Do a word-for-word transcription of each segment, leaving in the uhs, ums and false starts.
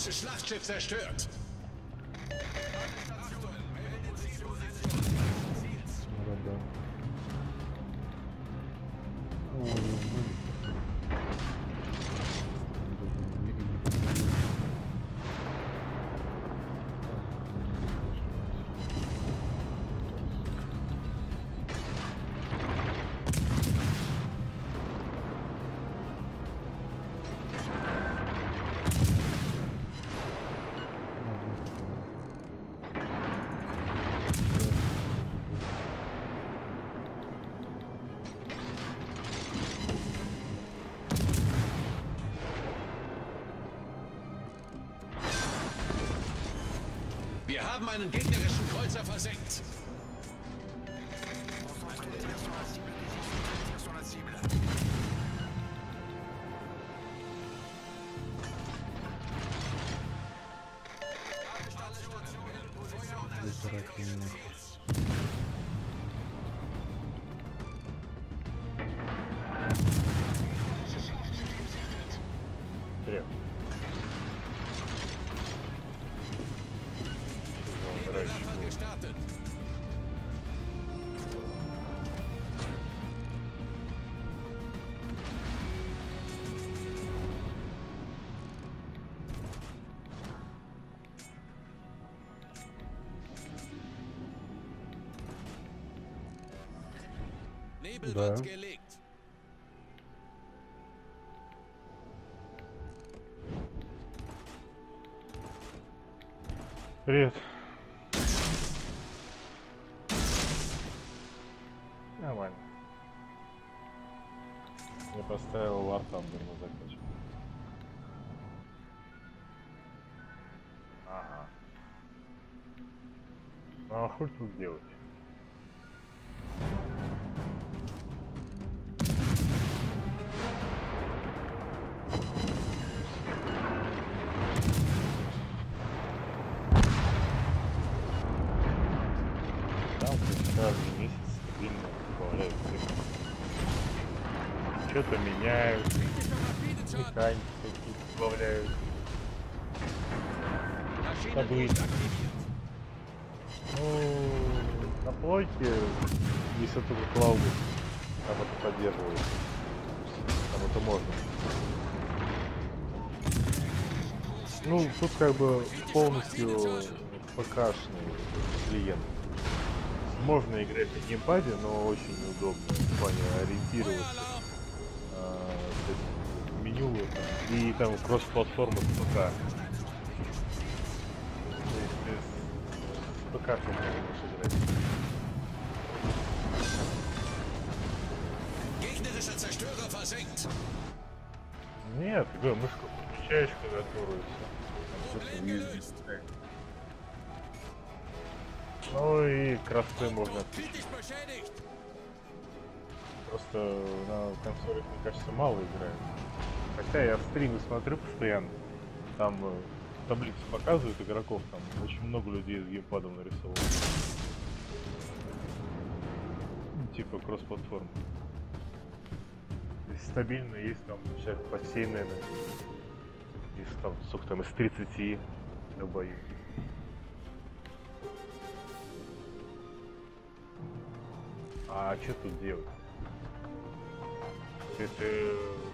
gegnerisches Schlachtschiff zerstört. Wir haben einen gegnerischen Kreuzer versenkt. Nebel Да. wird gelegt. Привет. Нормально. Я поставил War Thunder на закачку. Ага. Ну а хуй тут делать? Каждый месяц стабильно добавляют цифры. Что-то меняют, механики какие-то добавляют. Таблицы. Ну, на плойке, если только клауды, там это поддерживается. Там это можно. Ну, тут как бы полностью ПК-шный клиент. Можно играть на геймпаде, но очень неудобно в плане ориентироваться. А, меню это, и там кросс-платформа с ПК. С ПК ты можешь играть. Gegnerischer Zerstörer versenkt. Нет, ты мышку подключаешь клавиатуру и все. Problem gelöst. Ну и кроссы можно. Kritisch beschädigt. Просто на консолях, мне кажется, мало играют. Хотя я стримы смотрю постоянно. Там э, таблицы показывают игроков, там очень много людей с геймпадом нарисовано. Ну, типа кросс-платформ. Стабильно есть там всякие посейные. Из там, сколько там, из тридцати до бою. А что тут делать? Это...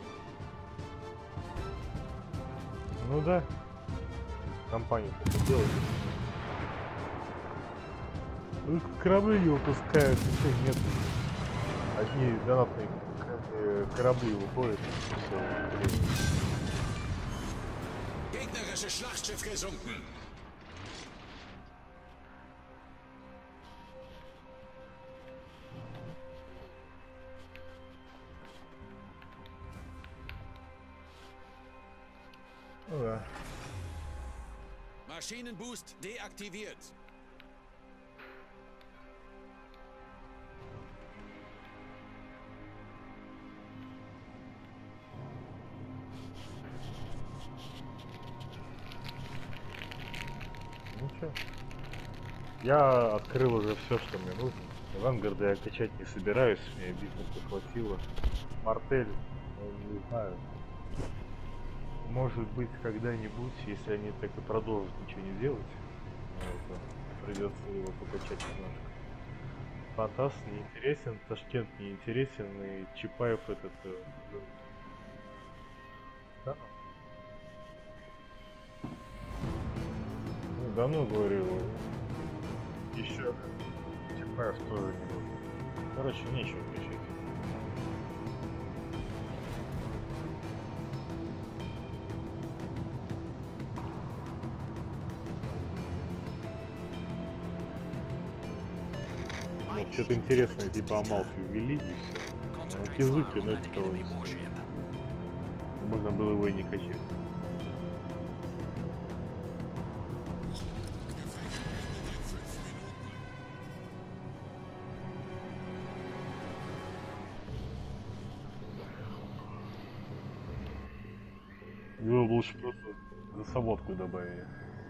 Ну да. Компания это делает. Ну, корабли не выпускают, ничего нет. Одни донатные корабли выходят. Все. Gegnerisches Schlachtschiff gesunken. Ну да. Maschinenboost deaktiviert. Ну чё? Я открыл уже все, что мне нужно. Вангарда я качать не собираюсь, мне бизнеса хватило. Мартель, ну, не знаю. Может быть, когда-нибудь, если они так и продолжат ничего не делать, вот, придется его покачать немножко. Фантас неинтересен, Ташкент неинтересен, и Чапаев этот... Э, да? Ну, давно говорил, еще Чапаев тоже не нужен. Короче, нечего кричать. Ну, что-то интересное, типа Амалфи ввели, и все. Ну, Кизуки, но это того не стоит. Можно было его и не качать. Его лучше просто за соводку добавили.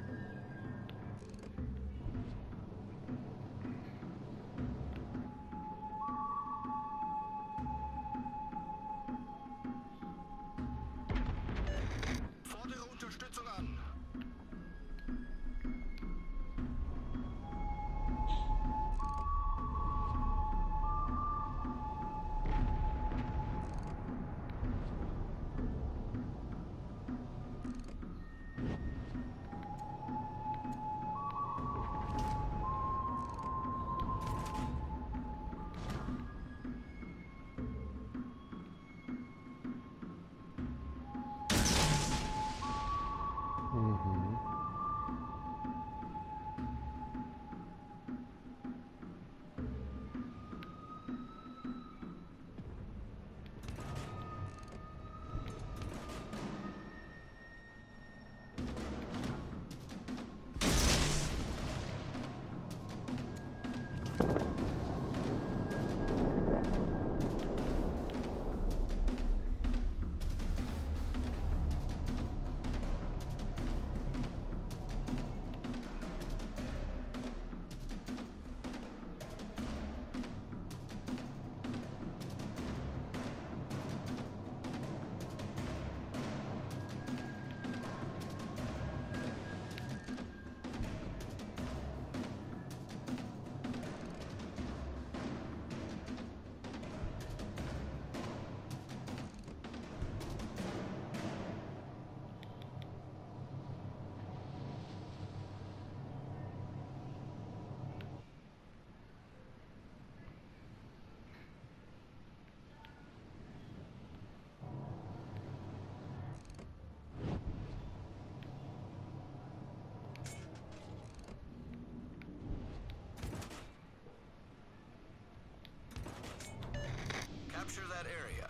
Capture that area.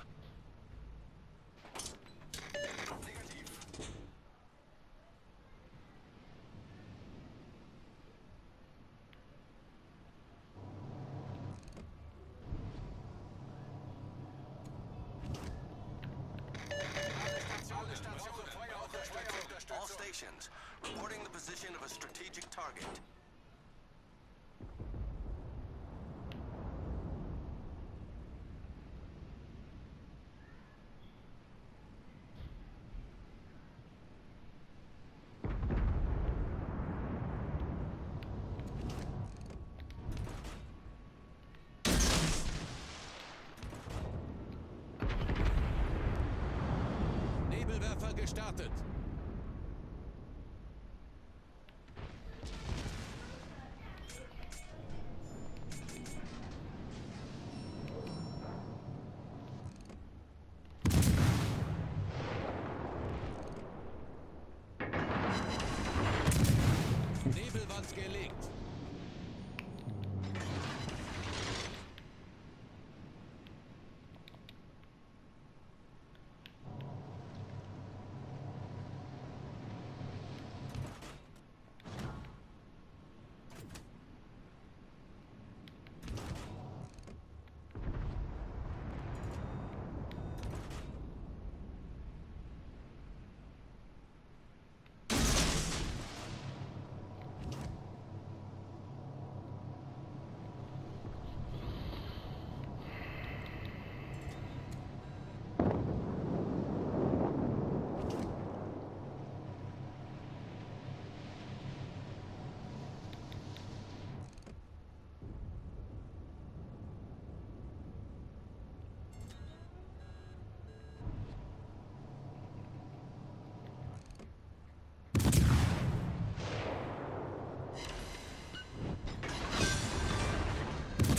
All stations, reporting the position of a strategic target. Nebelwerfer gestartet. Nebelwand gelegt.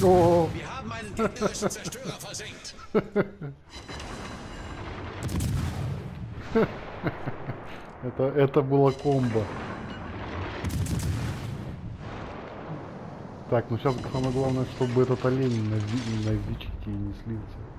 О, Wir haben einen gegnerischen Zerstörer versenkt. это, это было комбо. Так, ну сейчас самое главное, чтобы этот олень на, ви- на вичке не слился.